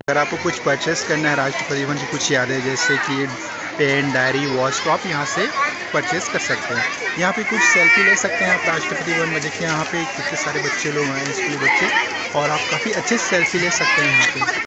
अगर आपको कुछ परचेस करना है राष्ट्रपति भवन की कुछ यादें जैसे कि पेन, डायरी, वॉच, तो आप यहाँ से परचेस कर सकते हैं। यहाँ पे कुछ सेल्फी ले सकते हैं आप राष्ट्रपति भवन में। देखिए यहाँ पे कितने सारे बच्चे लोग आए हैं, स्कूल बच्चे, और आप काफ़ी अच्छे सेल्फी ले सकते हैं यहाँ पे।